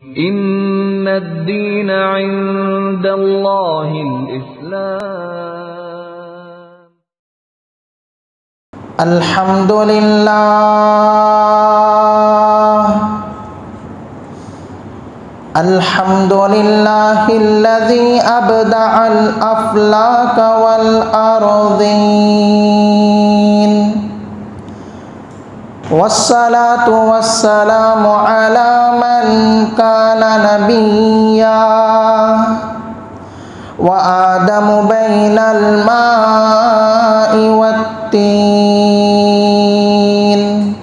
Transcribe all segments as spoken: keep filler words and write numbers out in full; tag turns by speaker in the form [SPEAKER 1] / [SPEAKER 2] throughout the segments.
[SPEAKER 1] इन्नद्दीन इंदल्लाहिल इस्लाम।
[SPEAKER 2] अल्हम्दुलिल्लाह अल्हम्दुलिल्लाहिल्लज़ी अबदअल अफ़लाक वल अर्ज़ीन वस्सलातु वस्सलामु अला मन काना नबिय्या व आदमु बैनल माइ वत्तीन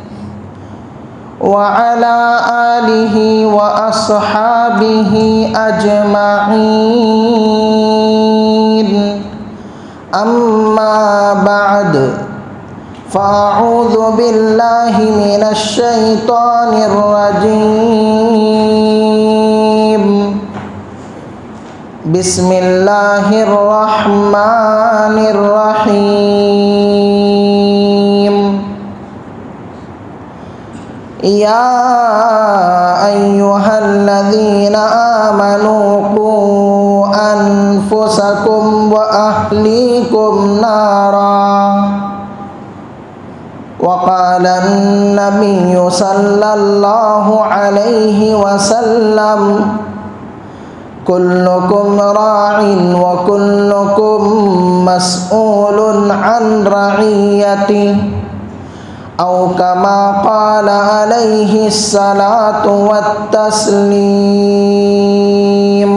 [SPEAKER 2] व अला आलिहि व अस्हाबिहि अजमईन। अम्मा बअद फ़अऊज़ु बिल्लाहि मिनश शैतानिर रजीम। बिस्मिल्लाहिर रहमानिर रहीम। या अय्युहल्लज़ीना आमनू क़ू अन्फुसकुम व अहलीकुम नारा वक़ाल अन्नबिय्यु सल्लल्लाहु अलैहि वसल्लम कुल्लुकुम राइन व कुल्लुकुम मस्ऊलुन अन रइयतिहि औ कमा क़ाल अलैहि सलातु वत्तस्लीम।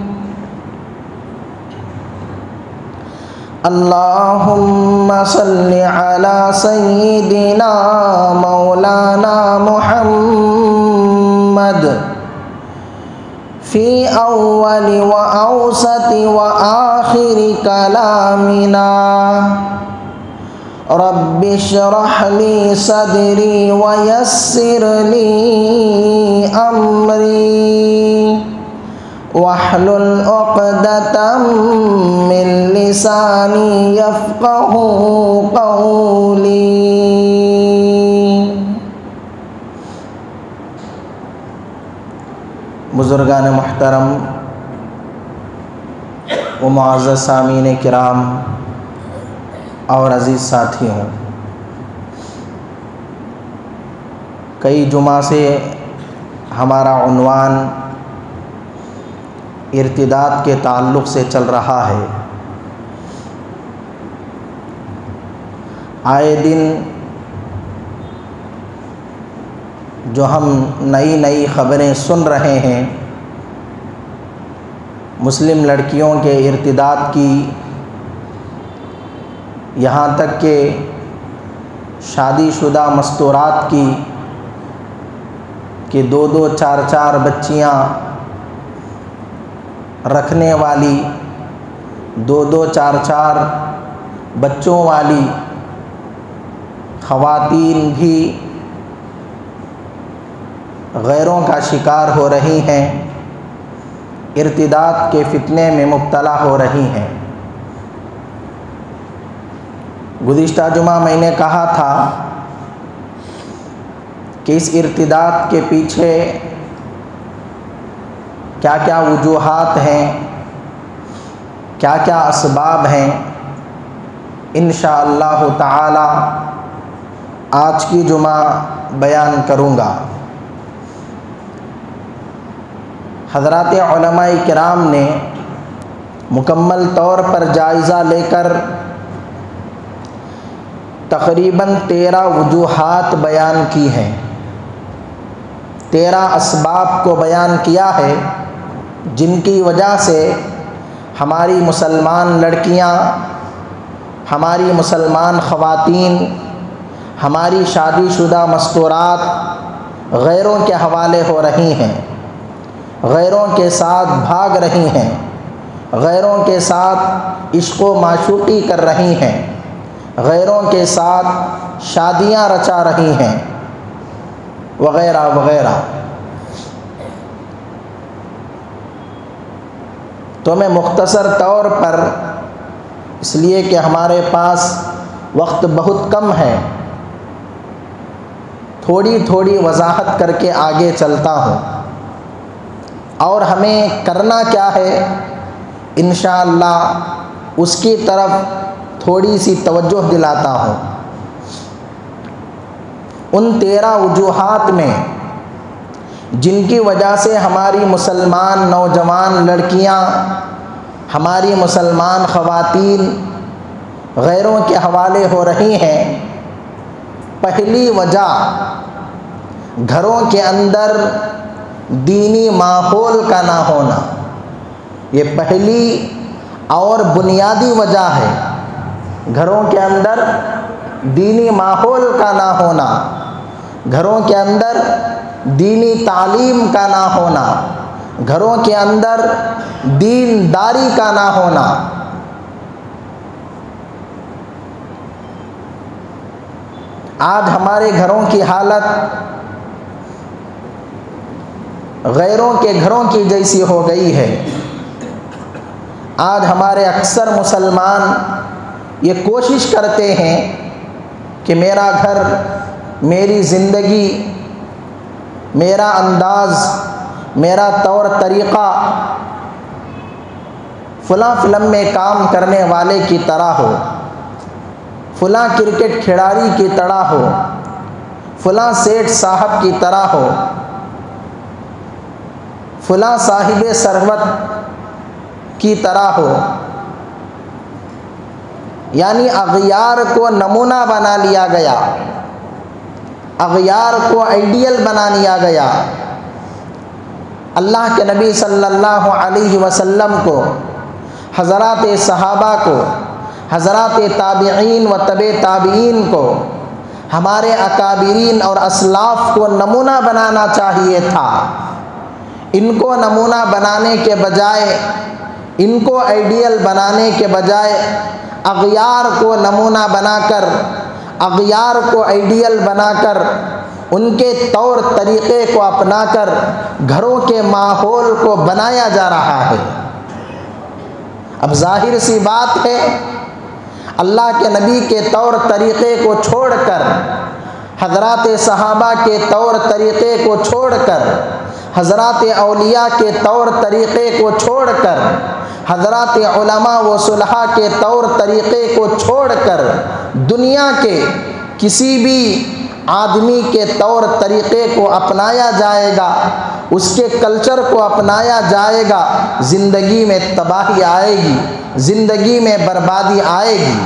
[SPEAKER 2] अल्लाहुम्मा सल्लि अला सय्यिदिना मौलाना मुहम्मद फ़ी अव्वलि व औसति व आखिरि कलामिना। रब्बि इश्रह ली सदरी व यस्सिर ली अम्री वहलुल उक़दतम मिन लिसानी यफ़क़हू क़ौली। बुज़ुर्गान मुहतरम व मुअज़्ज़ज़ सामीन किराम और अज़ीज़ साथियों, कई जुमा से हमारा उन्वान इर्तिदाद के ताल्लुक़ से चल रहा है। आए दिन जो हम नई नई ख़बरें सुन रहे हैं मुस्लिम लड़कियों के इर्तिदाद की, यहाँ तक के शादीशुदा मस्तूरात की कि दो दो चार चार बच्चियाँ रखने वाली, दो दो चार चार बच्चों वाली ख़वातीन भी गैरों का शिकार हो रही हैं, इर्तिदाद के फितने में मुब्तला हो रही हैं। गुज़िश्ता जुमा मैंने कहा था कि इस इर्तिदाद के पीछे क्या क्या वजूहात हैं, क्या क्या असबाब हैं। इंशाअल्लाह ताला आज की जुमा बयान करूँगा। हज़रात उलमाए किराम ने मुकम्मल तौर पर जायज़ा लेकर तक़रीबन तेरह वजूहात बयान की हैं, तेरह असबाब को बयान किया है जिनकी वजह से हमारी मुसलमान लड़कियां, हमारी मुसलमान ख़वातीन, हमारी शादीशुदा मस्तूरात गैरों के हवाले हो रही हैं, गैरों के साथ भाग रही हैं, गैरों के साथ इश्क़ व माशूक़ी कर रही हैं, गैरों के साथ शादियां रचा रही हैं, वग़ैरह वग़ैरह। तो मैं मुख्तसर तौर पर, इसलिए कि हमारे पास वक्त बहुत कम है, थोड़ी थोड़ी वजाहत करके आगे चलता हूँ। और हमें करना क्या है, इंशाअल्लाह उसकी तरफ थोड़ी सी तवज्जो दिलाता हूँ। उन तेरह वजूहात में जिनकी वजह से हमारी मुसलमान नौजवान लड़कियां, हमारी मुसलमान ख़वातीन गैरों के हवाले हो रही हैं, पहली वजह घरों के अंदर दीनी माहौल का ना होना। ये पहली और बुनियादी वजह है। घरों के अंदर दीनी माहौल का ना होना, घरों के अंदर दीनी तालीम का ना होना, घरों के अंदर दीनदारी का ना होना। आज हमारे घरों की हालत गैरों के घरों की जैसी हो गई है। आज हमारे अक्सर मुसलमान ये कोशिश करते हैं कि मेरा घर, मेरी ज़िंदगी, मेरा अंदाज़, मेरा तौर तरीक़ा फ़लाँ फ़िल्म में काम करने वाले की तरह हो, फ़लाँ क्रिकेट खिलाड़ी की तरह हो, फ़लाँ सेठ साहब की तरह हो, फ़लाँ साहिब सरवत की तरह हो। यानी अग़यार को नमूना बना लिया गया, अग़यार को आइडियल बना लिया गया। अल्लाह के नबी सल्लल्लाहु अलैहि वसल्लम को, हज़रात सहाबा को, हज़रात ताबिईन व तबे ताबिईन को, हमारे अकाबिरीन और असलाफ़ को नमूना बनाना चाहिए था। इनको नमूना बनाने के बजाय, इनको आइडियल बनाने के बजाय अग़यार को नमूना बनाकर, अग़यार को आइडियल बनाकर, उनके तौर तरीक़े को अपनाकर घरों के माहौल को बनाया जा रहा है। अब ज़ाहिर सी बात है, अल्लाह के नबी के तौर तरीक़े को छोड़कर, हज़रात सहाबा के तौर तरीक़े को छोड़कर, हज़रात औलिया के तौर तरीक़े को छोड़कर, हज़रात उलमा व सुलहा के तौर तरीक़े को छोड़कर दुनिया के किसी भी आदमी के तौर तरीक़े को अपनाया जाएगा, उसके कल्चर को अपनाया जाएगा, ज़िंदगी में तबाही आएगी, ज़िंदगी में बर्बादी आएगी।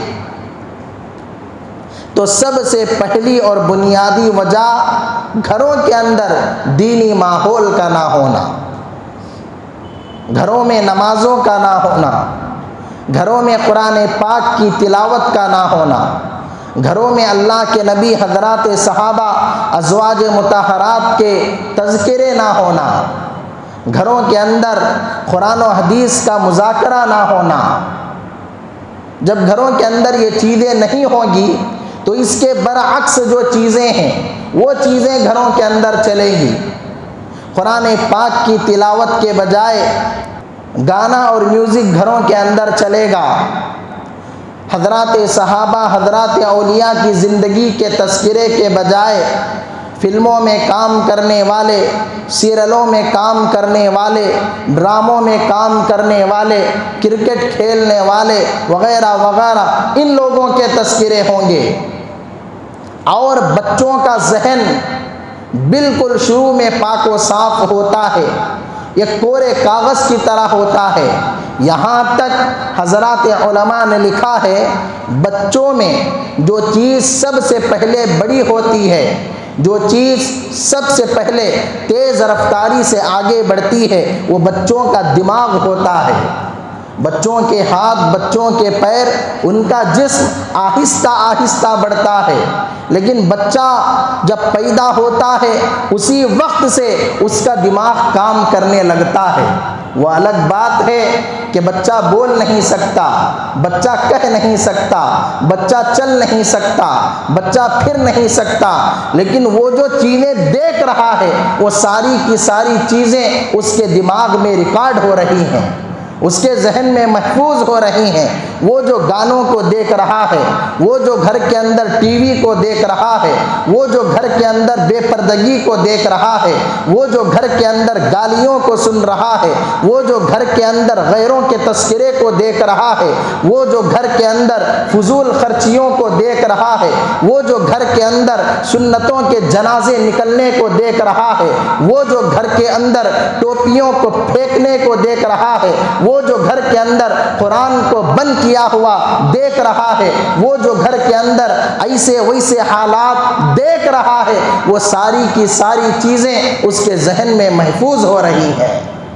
[SPEAKER 2] तो सबसे पहली और बुनियादी वजह घरों के अंदर दीनी माहौल का ना होना, घरों में नमाज़ों का ना होना, घरों में कुरान पाक की तिलावत का ना होना, घरों में अल्लाह के नबी हज़रात सहाबा अज़वाज मुतहरात के तज़किरे ना होना, घरों के अंदर कुरान व हदीस का मुज़ाकरा ना होना। जब घरों के अंदर ये चीज़ें नहीं होंगी तो इसके बरअक्स जो चीज़ें हैं वो चीज़ें घरों के अंदर चलेंगी। कुरान पाक की तिलावत के बजाय गाना और म्यूज़िक घरों के अंदर चलेगा। हज़रात सहाबा, हज़रात औलिया की ज़िंदगी के तज़किरे के बजाय फ़िल्मों में काम करने वाले, सीरियलों में काम करने वाले, ड्रामों में काम करने वाले, क्रिकेट खेलने वाले वग़ैरह वग़ैरह, इन लोगों के तज़किरे होंगे। और बच्चों का जहन बिल्कुल शुरू में पाक व साफ़ होता है, एक कोरे कागज़ की तरह होता है। यहाँ तक हज़रात उलमा ने लिखा है, बच्चों में जो चीज़ सबसे पहले बड़ी होती है, जो चीज़ सबसे पहले तेज़ रफ्तारी से आगे बढ़ती है, वो बच्चों का दिमाग होता है। बच्चों के हाथ, बच्चों के पैर, उनका जिस्म आहिस्ता आहिस्ता बढ़ता है। लेकिन बच्चा जब पैदा होता है उसी वक्त से उसका दिमाग काम करने लगता है। वो अलग बात है कि बच्चा बोल नहीं सकता, बच्चा कह नहीं सकता, बच्चा चल नहीं सकता, बच्चा फिर नहीं सकता, लेकिन वो जो चीज़ें देख रहा है वो सारी की सारी चीज़ें उसके दिमाग में रिकॉर्ड हो रही हैं, उसके जहन में महफूज हो रही हैं। वो जो गानों को देख रहा है, वो जो घर के अंदर टीवी को देख रहा है, वो जो घर के अंदर बेपर्दगी को देख रहा है, वो जो घर के अंदर गालियों को सुन रहा है, वो जो घर के अंदर गैरों के तस्करे को देख रहा है, वो जो घर के अंदर फजूल खर्चियों को देख रहा है, वो जो घर के अंदर सुन्नतों के जनाजे निकलने को देख रहा है, वो जो घर के अंदर टोपियों को फेंकने को देख रहा है, वो जो घर के अंदर कुरान को बंद किया हुआ देख रहा है, वो जो घर के अंदर ऐसे वैसे हालात देख रहा है, वो सारी की सारी चीज़ें उसके जहन में महफूज हो रही हैं।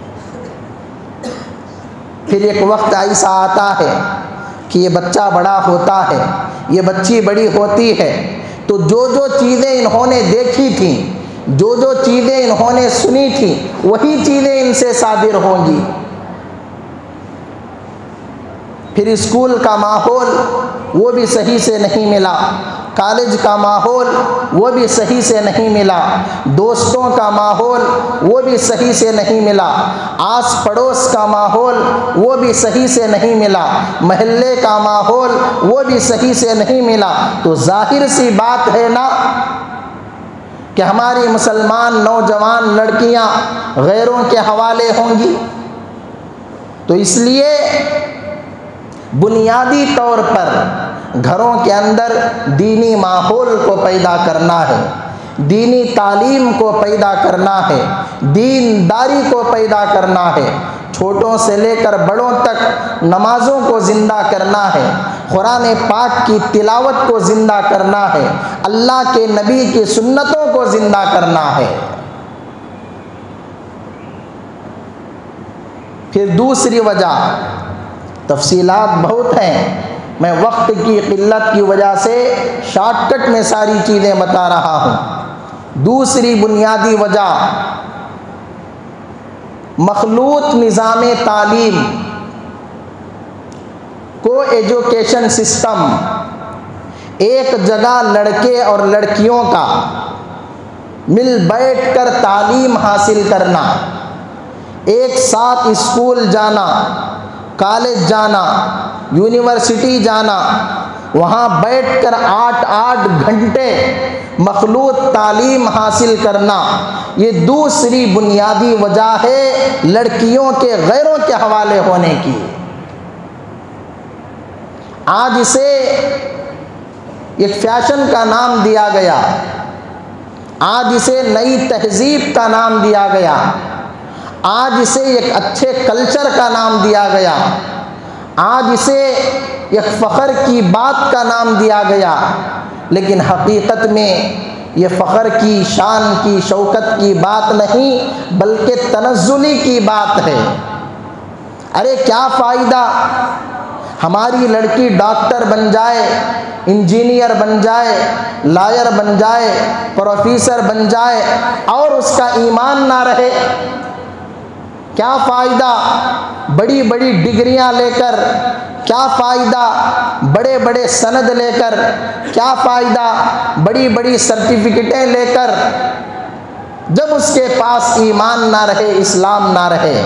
[SPEAKER 2] फिर एक वक्त ऐसा आता है कि ये बच्चा बड़ा होता है, ये बच्ची बड़ी होती है, तो जो जो चीज़ें इन्होंने देखी थी, जो जो चीज़ें इन्होंने सुनी थी, वही चीज़ें इनसे सादिर होंगी। फिर स्कूल का माहौल वो भी सही से नहीं मिला, कॉलेज का माहौल वो भी सही से नहीं मिला, दोस्तों का माहौल वो भी सही से नहीं मिला, आस पड़ोस का माहौल वो भी सही से नहीं मिला, महल्ले का माहौल वो भी सही से नहीं मिला। तो जाहिर सी बात है ना कि हमारी मुसलमान नौजवान लड़कियां गैरों के हवाले होंगी। तो इसलिए बुनियादी तौर पर घरों के अंदर दीनी माहौल को पैदा करना है, दीनी तालीम को पैदा करना है, दीनदारी को पैदा करना है, छोटों से लेकर बड़ों तक नमाज़ों को ज़िंदा करना है, कुरान पाक की तिलावत को ज़िंदा करना है, अल्लाह के नबी की सुन्नतों को ज़िंदा करना है। फिर दूसरी वजह, तफसीलात बहुत हैं, मैं वक्त की किल्लत की वजह से शॉर्टकट में सारी चीज़ें बता रहा हूँ। दूसरी बुनियादी वजह, मखलूत निज़ाम तालीम को एजुकेशन सिस्टम, एक जगह लड़के और लड़कियों का मिल बैठ कर तालीम हासिल करना, एक साथ स्कूल जाना, कॉलेज जाना, यूनिवर्सिटी जाना, वहाँ बैठकर आठ आठ घंटे मखलूत तालीम हासिल करना, ये दूसरी बुनियादी वजह है लड़कियों के गैरों के हवाले होने की। आज इसे एक फैशन का नाम दिया गया, आज इसे नई तहजीब का नाम दिया गया, आज इसे एक अच्छे कल्चर का नाम दिया गया, आज इसे एक फ़ख्र की बात का नाम दिया गया, लेकिन हकीकत में ये फ़ख्र की, शान की, शौकत की बात नहीं, बल्कि तनज़्ज़ुली की बात है। अरे क्या फ़ायदा हमारी लड़की डॉक्टर बन जाए, इंजीनियर बन जाए, लॉयर बन जाए, प्रोफेसर बन जाए और उसका ईमान ना रहे? क्या फ़ायदा बड़ी बड़ी डिग्रियां लेकर, क्या फ़ायदा बड़े बड़े सनद लेकर, क्या फ़ायदा बड़ी बड़ी सर्टिफिकेटें लेकर, जब उसके पास ईमान ना रहे, इस्लाम ना रहे।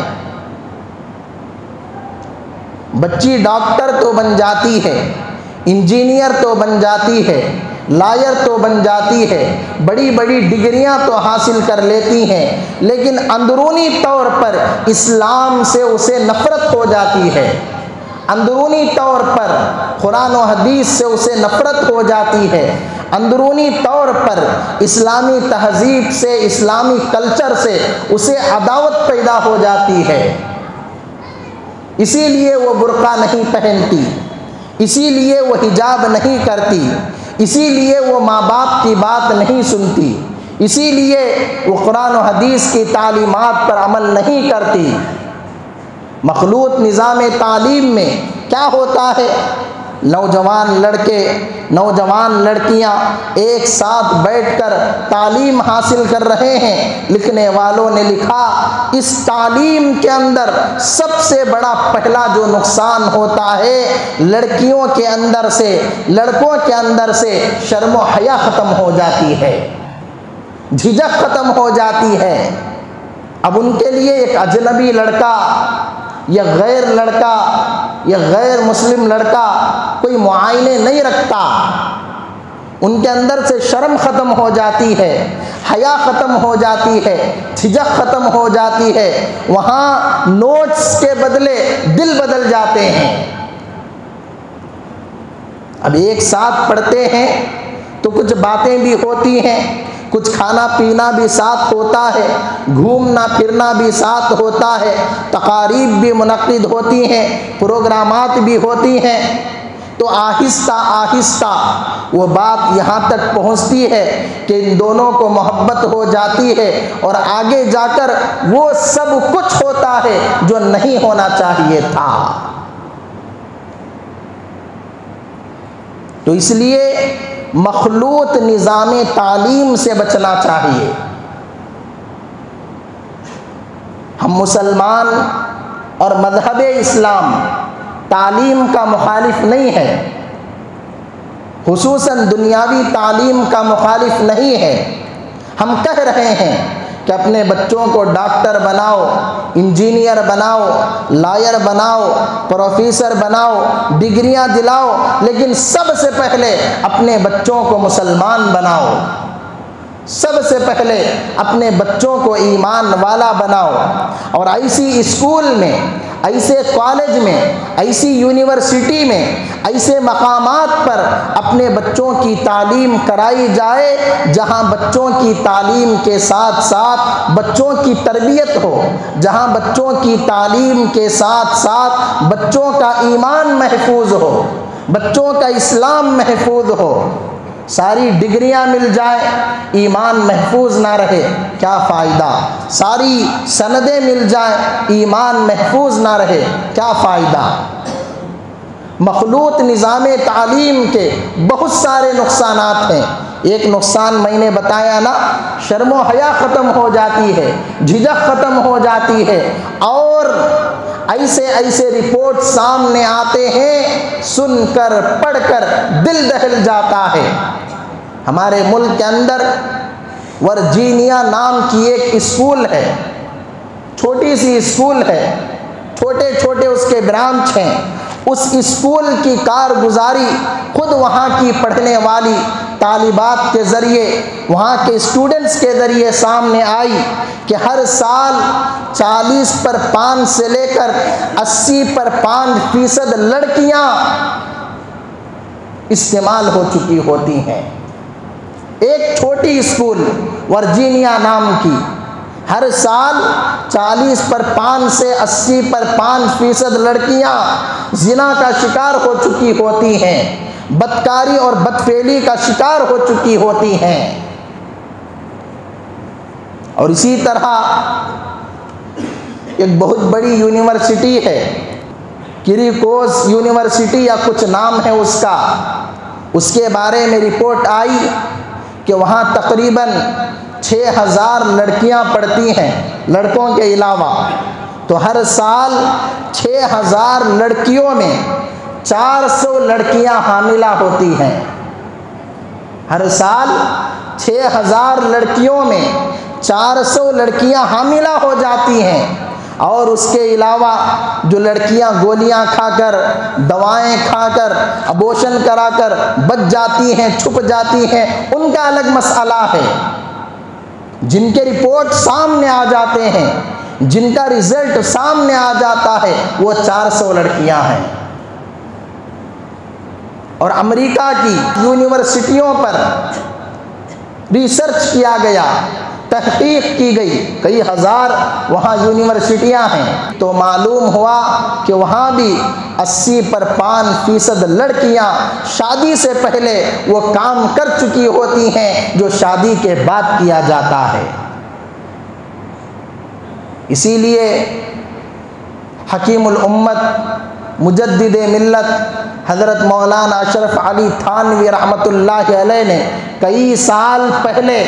[SPEAKER 2] बच्ची डॉक्टर तो बन जाती है, इंजीनियर तो बन जाती है, लॉयर तो बन जाती है, बड़ी बड़ी डिग्रियां तो हासिल कर लेती हैं, लेकिन अंदरूनी तौर पर इस्लाम से उसे नफ़रत हो जाती है, अंदरूनी तौर पर कुरान और हदीस से उसे नफ़रत हो जाती है, अंदरूनी तौर पर इस्लामी तहज़ीब से, इस्लामी कल्चर से उसे अदावत पैदा हो जाती है। इसीलिए वो बुर्का नहीं पहनती, इसीलिए वो हिजाब नहीं करती, इसीलिए वो माँ बाप की बात नहीं सुनती, इसीलिए वो कुरान और हदीस की तालीमात पर अमल नहीं करती। मखलूत निज़ाम तालीम में क्या होता है? नौजवान लड़के, नौजवान लड़कियां एक साथ बैठकर तालीम हासिल कर रहे हैं। लिखने वालों ने लिखा, इस तालीम के अंदर सबसे बड़ा पहला जो नुकसान होता है, लड़कियों के अंदर से, लड़कों के अंदर से शर्म हया ख़त्म हो जाती है, झिझक ख़त्म हो जाती है। अब उनके लिए एक अजनबी लड़का या गैर लड़का या गैर मुस्लिम लड़का कोई मुआयने नहीं रखता, उनके अंदर से शर्म ख़त्म हो जाती है, हया ख़त्म हो जाती है, झिझक ख़त्म हो जाती है, वहाँ नोट्स के बदले दिल बदल जाते हैं। अब एक साथ पढ़ते हैं तो कुछ बातें भी होती हैं, कुछ खाना पीना भी साथ होता है, घूमना फिरना भी साथ होता है, तकारीब भी मुनक्किद होती हैं, प्रोग्रामात भी होती हैं। तो आहिस्ता आहिस्ता वो बात यहाँ तक पहुँचती है कि इन दोनों को मोहब्बत हो जाती है और आगे जाकर वो सब कुछ होता है जो नहीं होना चाहिए था। तो इसलिए मखलूत निज़ाम तालीम से बचना चाहिए। हम मुसलमान और मज़हब इस्लाम तालीम का मुखालिफ नहीं है, खुसूसन दुनियावी तालीम का मुखालिफ नहीं है। हम कह रहे हैं कि अपने बच्चों को डॉक्टर बनाओ, इंजीनियर बनाओ, लॉयर बनाओ, प्रोफेसर बनाओ, डिग्रियां दिलाओ, लेकिन सबसे पहले अपने बच्चों को मुसलमान बनाओ, सबसे पहले अपने बच्चों को ईमान वाला बनाओ। और ऐसी स्कूल में, ऐसे कॉलेज में, ऐसी यूनिवर्सिटी में, ऐसे मकामात पर अपने बच्चों की तालीम कराई जाए जहां बच्चों की तालीम के साथ साथ बच्चों की तरबियत हो, जहां बच्चों की तालीम के साथ साथ बच्चों का ईमान महफूज हो, बच्चों का इस्लाम महफूज हो। सारी डिग्रियां मिल जाए, ईमान महफूज ना रहे, क्या फ़ायदा। सारी सनदें मिल जाए, ईमान महफूज ना रहे, क्या फ़ायदा। मखलूत निज़ाम तालीम के बहुत सारे नुकसानात हैं। एक नुकसान मैंने बताया ना, शर्म हया ख़त्म हो जाती है, झिझक ख़त्म हो जाती है, और ऐसे ऐसे रिपोर्ट सामने आते हैं, सुनकर पढ़कर दिल दहल जाता है। हमारे मुल्क के अंदर वर्जीनिया नाम की एक स्कूल है, छोटी सी स्कूल है, छोटे छोटे उसके ब्रांच हैं। उस स्कूल की कारगुजारी खुद वहाँ की पढ़ने वाली तालिबात के ज़रिए, वहाँ के स्टूडेंट्स के ज़रिए सामने आई कि हर साल चालीस पर पाँच से लेकर अस्सी पर पाँच फीसद लड़कियाँ इस्तेमाल हो चुकी होती हैं। एक छोटी स्कूल वर्जीनिया नाम की हर साल चालीस पर पाँच से अस्सी पर पाँच फीसद लड़कियाँ जिना का शिकार हो चुकी होती हैं, बदकारी और बदफेली का शिकार हो चुकी होती हैं। और इसी तरह एक बहुत बड़ी यूनिवर्सिटी है, किरिकोस यूनिवर्सिटी या कुछ नाम है उसका, उसके बारे में रिपोर्ट आई कि वहाँ तकरीबन छः हज़ार लड़कियाँ पढ़ती हैं लड़कों के अलावा। तो हर साल छः हज़ार लड़कियों में चार सौ लड़कियाँ हामिला होती हैं। हर साल छः हज़ार लड़कियों में चार सौ लड़कियाँ हामिला हो जाती हैं। और उसके अलावा जो लड़कियां गोलियां खाकर, दवाएं खाकर, अबॉर्शन कराकर बच जाती हैं, छुप जाती हैं, उनका अलग मसला है। जिनके रिपोर्ट सामने आ जाते हैं, जिनका रिजल्ट सामने आ जाता है, वो चार सौ लड़कियां हैं। और अमेरिका की यूनिवर्सिटियों पर रिसर्च किया गया, तहकीक की गई, कई हज़ार वहाँ यूनिवर्सिटियाँ हैं, तो मालूम हुआ कि वहाँ भी अस्सी पर पाँच फीसद लड़कियाँ शादी से पहले वो काम कर चुकी होती हैं जो शादी के बाद किया जाता है। इसीलिए हकीमुल उम्मत मुजद्दिद मिल्लत हज़रत मौलाना अशरफ अली थानवी रहमतुल्लाहि अलैह ने कई साल पहले,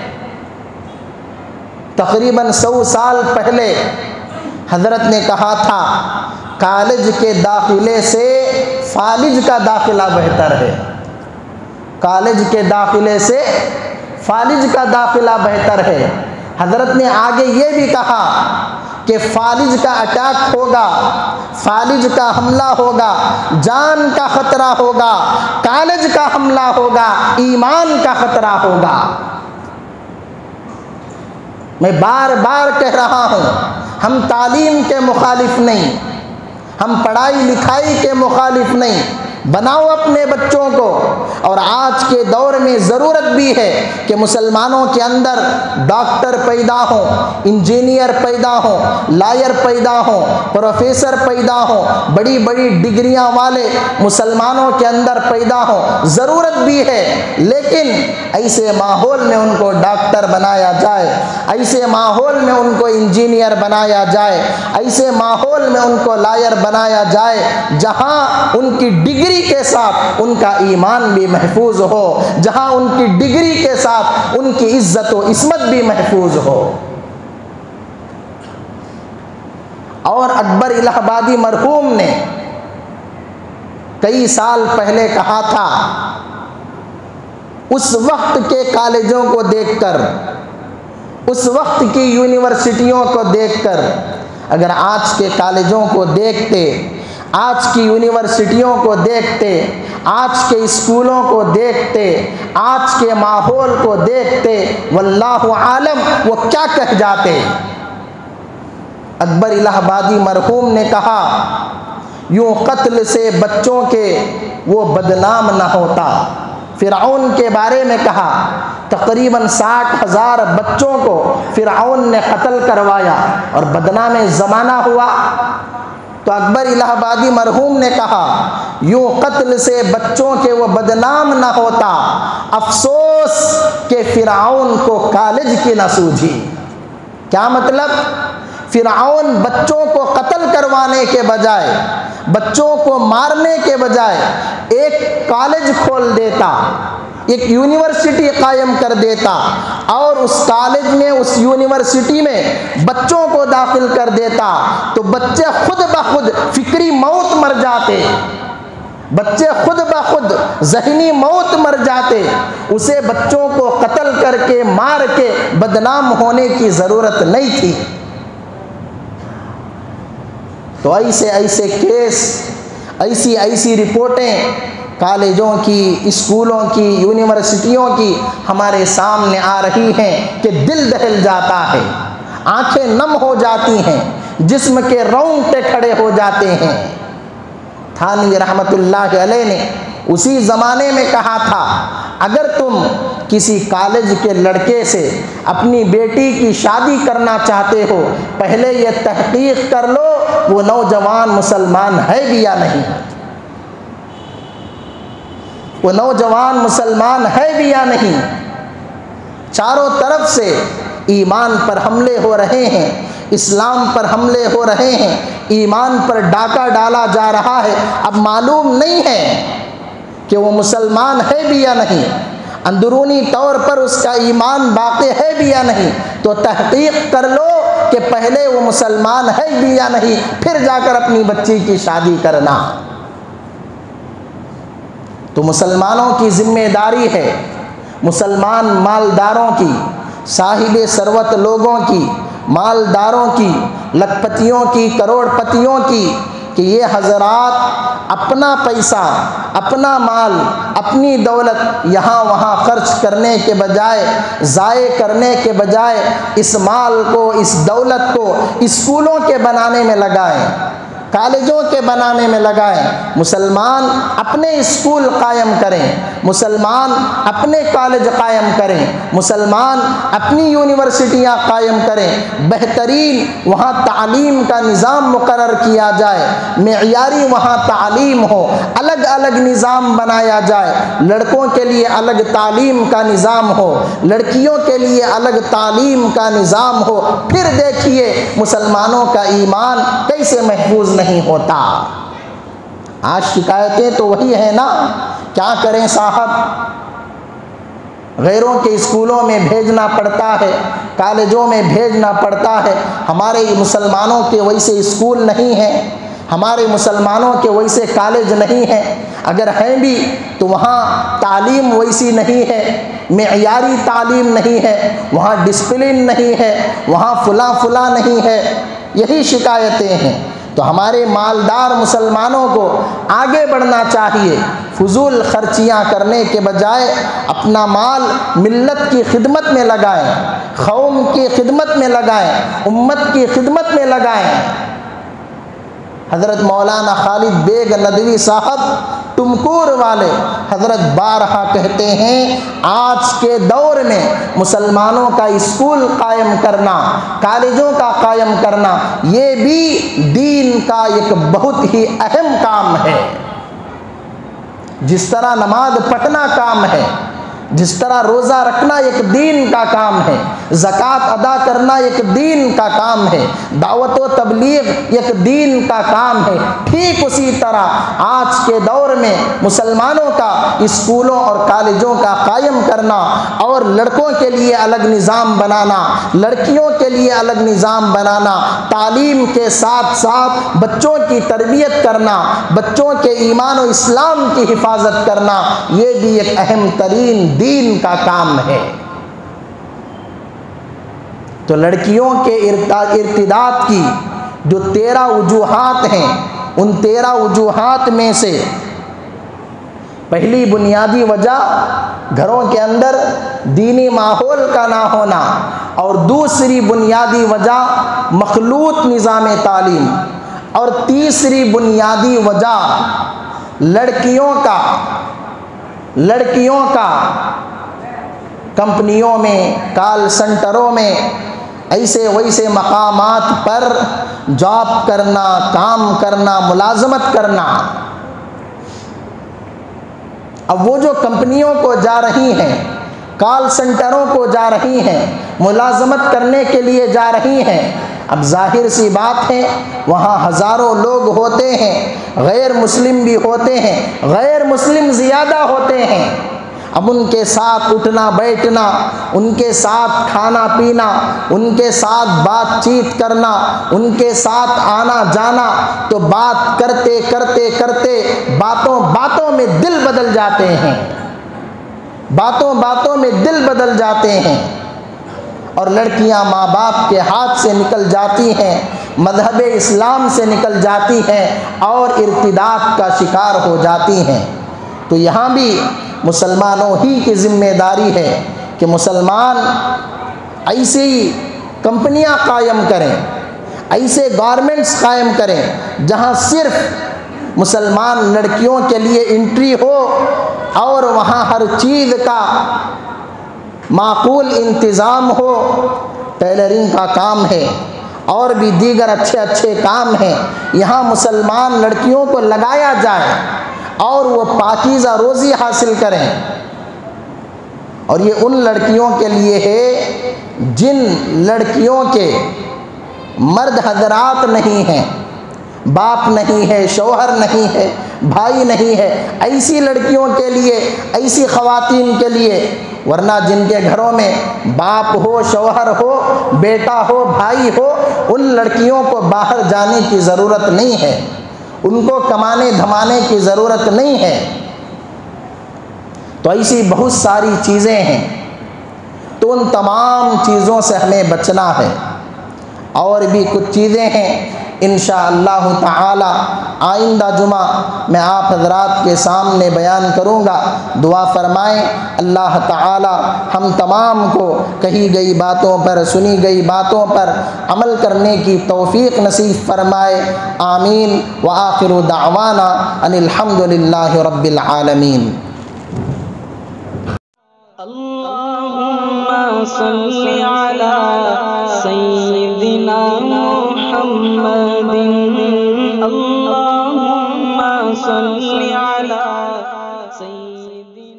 [SPEAKER 2] तकरीबन सौ साल पहले हज़रत ने कहा था, कॉलेज के दाखिले से फालिज का दाखिला बेहतर है। कॉलेज के दाखिले से फालिज का दाखिला बेहतर है। हज़रत ने आगे ये भी कहा कि फालिज का अटैक होगा, फालिज का हमला होगा, जान का खतरा होगा, कॉलेज का हमला होगा, ईमान का खतरा होगा। मैं बार बार कह रहा हूँ, हम तालीम के मुखालिफ नहीं, हम पढ़ाई लिखाई के मुखालिफ नहीं। बनाओ अपने बच्चों को। और आज के दौर में ज़रूरत भी है कि मुसलमानों के अंदर डॉक्टर पैदा हो, इंजीनियर पैदा हो, लॉयर पैदा हो, प्रोफेसर पैदा हो, बड़ी बड़ी डिग्रियां वाले मुसलमानों के अंदर पैदा हो। ज़रूरत भी है, लेकिन ऐसे माहौल में उनको डॉक्टर बनाया जाए, ऐसे माहौल में उनको इंजीनियर बनाया जाए, ऐसे माहौल में उनको लॉयर बनाया जाए जहां उनकी डिग्री के साथ उनका ईमान भी महफूज हो, जहां उनकी डिग्री के साथ उनकी इज्जत व इस्मत भी महफूज हो। और अकबर इलाहाबादी मरहूम ने कई साल पहले कहा था, उस वक्त के कॉलेजों को देखकर, उस वक्त की यूनिवर्सिटियों को देखकर, अगर आज के कॉलेजों को देखते, आज की यूनिवर्सिटियों को देखते, आज के स्कूलों को देखते, आज के माहौल को देखते, वल्लाहु आलम वो क्या कह जाते। अकबर इलाहाबादी मरहूम ने कहा, यूँ कत्ल से बच्चों के वो बदनाम न होता। फ़िरऔन के बारे में कहा, तकरीबन साठ हज़ार बच्चों को फ़िरऔन ने कत्ल करवाया और बदनाम ज़माना हुआ। तो अकबर इलाहाबादी मरहूम ने कहा, यूँ कत्ल से बच्चों के वो बदनाम न होता, अफसोस के फ़िरऔन को कॉलेज की न सूझी। क्या मतलब? फ़िरऔन बच्चों को कत्ल करवाने के बजाय, बच्चों को मारने के बजाय एक कॉलेज खोल देता, एक यूनिवर्सिटी कायम कर देता और उस कॉलेज में, उस यूनिवर्सिटी में बच्चों को दाखिल कर देता, तो बच्चे खुद ब खुद फिक्री मौत मर जाते, बच्चे खुद ब खुद ज़हनी मौत मर जाते। उसे बच्चों को कत्ल करके, मार के बदनाम होने की ज़रूरत नहीं थी। तो ऐसे ऐसे केस, ऐसी ऐसी रिपोर्टें कॉलेजों की, स्कूलों की, यूनिवर्सिटियों की हमारे सामने आ रही हैं कि दिल दहल जाता है, आंखें नम हो जाती हैं, जिस्म के रोंगटे खड़े हो जाते हैं। थानवी रहमतुल्लाह अलैह ने उसी ज़माने में कहा था, अगर तुम किसी कॉलेज के लड़के से अपनी बेटी की शादी करना चाहते हो, पहले ये तहकीक कर लो वो नौजवान मुसलमान है भी या नहीं, वो नौजवान मुसलमान है भी या नहीं। चारों तरफ से ईमान पर हमले हो रहे हैं, इस्लाम पर हमले हो रहे हैं, ईमान पर डाका डाला जा रहा है। अब मालूम नहीं है कि वो मुसलमान है भी या नहीं, अंदरूनी तौर पर उसका ईमान बाक़ी है भी या नहीं, तो तहकीक कर लो कि पहले वो मुसलमान है भी या नहीं, फिर जाकर अपनी बच्ची की शादी करना। तो मुसलमानों की जिम्मेदारी है, मुसलमान मालदारों की, साहिब सरवत लोगों की, मालदारों की, लखपतियों की, करोड़पतियों की, कि ये हज़रात अपना पैसा, अपना माल, अपनी दौलत यहाँ वहाँ खर्च करने के बजाय, ज़ाये करने के बजाय इस माल को, इस दौलत को स्कूलों के बनाने में लगाएं, कॉलेजों के बनाने में लगाएं। मुसलमान अपने स्कूल कायम करें, मुसलमान अपने कॉलेज कायम करें, मुसलमान अपनी यूनिवर्सिटियां कायम करें। बेहतरीन वहाँ तालीम का निज़ाम मुकर्रर किया जाए, मेयारी वहाँ तालीम हो, अलग अलग निज़ाम बनाया जाए। लड़कों के लिए अलग तालीम का निज़ाम हो, लड़कियों के लिए अलग तालीम का निज़ाम हो। फिर देखिए मुसलमानों का ईमान कैसे महफूज नहीं होता। आज शिकायतें तो वही है ना, क्या करें साहब, गैरों के स्कूलों में भेजना पड़ता है, कॉलेजों में भेजना पड़ता है। हमारे मुसलमानों के वैसे स्कूल नहीं हैं, हमारे मुसलमानों के वैसे कॉलेज नहीं हैं, अगर हैं भी तो वहाँ तालीम वैसी नहीं है, मेयारी तालीम नहीं है, वहाँ डिसिप्लिन नहीं है, वहाँ फुला फुला नहीं है। यही शिकायतें हैं तो हमारे मालदार मुसलमानों को आगे बढ़ना चाहिए, फजूल खर्चियाँ करने के बजाय अपना माल मिल्लत की खिदमत में लगाएं, कौम की खिदमत में लगाएं, उम्मत की खिदमत में लगाएं। हज़रत मौलाना खालिद बेग नदवी साहब टुमकुर वाले हज़रत बारहा कहते हैं, आज के दौर में मुसलमानों का स्कूल कायम करना, कॉलेजों का कायम करना, ये भी दीन का एक बहुत ही अहम काम है। जिस तरह नमाज पढ़ना काम है, जिस तरह रोज़ा रखना एक दीन का काम है, ज़कात अदा करना एक दीन का काम है, दावत व तबलीग एक दीन का काम है, ठीक उसी तरह आज के दौर में मुसलमानों का स्कूलों और कॉलेजों का कायम करना और लड़कों के लिए अलग निज़ाम बनाना, लड़कियों के लिए अलग निज़ाम बनाना, तालीम के साथ साथ बच्चों की तरबियत करना, बच्चों के ईमान और इस्लाम की हिफाजत करना, ये भी एक अहम तरीन दीन का काम है। तो लड़कियों के इर्तिदाद की जो तेरह वजूहात हैं, उन तेरह वजूहात में से पहली बुनियादी वजह घरों के अंदर दीनी माहौल का ना होना, और दूसरी बुनियादी वजह मखलूत निज़ाम तालीम, और तीसरी बुनियादी वजह लड़कियों का लड़कियों का कंपनियों में, कॉल सेंटरों में, ऐसे वैसे मकामात पर जॉब करना, काम करना, मुलाजमत करना। अब वो जो कंपनियों को जा रही हैं, कॉल सेंटरों को जा रही हैं, मुलाजमत करने के लिए जा रही हैं, अब जाहिर सी बात है वहाँ हज़ारों लोग होते हैं, गैर मुस्लिम भी होते हैं, गैर मुस्लिम ज़्यादा होते हैं। अब उनके साथ उठना बैठना, उनके साथ खाना पीना, उनके साथ बातचीत करना, उनके साथ आना जाना, तो बात करते करते करते बातों बातों में दिल बदल जाते हैं, बातों बातों में दिल बदल जाते हैं। और लड़कियां माँ बाप के हाथ से निकल जाती हैं, मज़हब इस्लाम से निकल जाती हैं और इर्तिदाद का शिकार हो जाती हैं। तो यहाँ भी मुसलमानों ही की ज़िम्मेदारी है कि मुसलमान ऐसी कंपनियां कायम करें, ऐसे गारमेंट्स कायम करें जहां सिर्फ मुसलमान लड़कियों के लिए एंट्री हो और वहां हर चीज़ का माकूल इंतज़ाम हो। टेलरिंग का काम है और भी दीगर अच्छे अच्छे काम हैं, यहाँ मुसलमान लड़कियों को लगाया जाए और वो पाकीज़ा रोज़ी हासिल करें। और ये उन लड़कियों के लिए है जिन लड़कियों के मर्द हजरात नहीं हैं, बाप नहीं है, शौहर नहीं है, भाई नहीं है, ऐसी लड़कियों के लिए, ऐसी ख़वातीन के लिए। वरना जिनके घरों में बाप हो, शौहर हो, बेटा हो, भाई हो, उन लड़कियों को बाहर जाने की ज़रूरत नहीं है, उनको कमाने धमाने की ज़रूरत नहीं है। तो ऐसी बहुत सारी चीज़ें हैं, तो उन तमाम चीज़ों से हमें बचना है। और भी कुछ चीज़ें हैं इंशाअल्लाह ताआला आइंदा जुमा मैं आप हज़रात के सामने बयान करूँगा। दुआ फरमाएँ अल्लाह ताआला हम तमाम को कही गई बातों पर, सुनी गई बातों पर अमल करने की तौफ़ीक़ नसीब फरमाए। आमीन व आखिरु दावाना अनिल हम्दुलिल्लाहि रब्बिल आलमीन।
[SPEAKER 1] अल्लाहुम्मा सल्लि अला सय्यिदिना मुहम्मदिन, अल्लाहुम्मा सल्लि अला सय्यिदिना